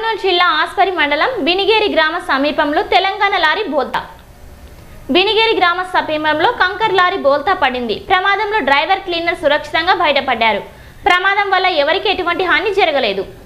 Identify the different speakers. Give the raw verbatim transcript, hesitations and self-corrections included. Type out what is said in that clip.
Speaker 1: కర్నూలు జిల్లా ఆస్పరి మండలం బినిగేరి గ్రామ సమీపంలో తెలంగాణ లారీ బోల్తా బినిగేరి గ్రామ సమీపంలో కంకర్ లారీ బోల్తా పడింది. ప్రమాదంలో డ్రైవర్ క్లీనర్ సురక్షితంగా బయటపడ్డారు. ప్రమాదం వల్ల ఎవరికీ ఎటువంటి హాని జరగలేదు.